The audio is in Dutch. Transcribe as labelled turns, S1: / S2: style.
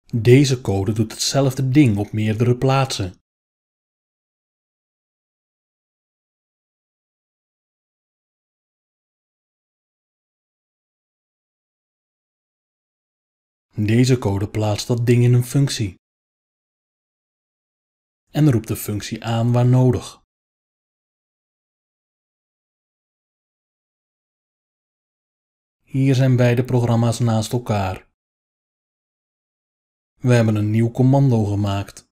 S1: Deze code doet hetzelfde ding op meerdere plaatsen. Deze code plaatst dat ding in een functie en roept de functie aan waar nodig. Hier zijn beide programma's naast elkaar. We hebben een nieuw commando gemaakt.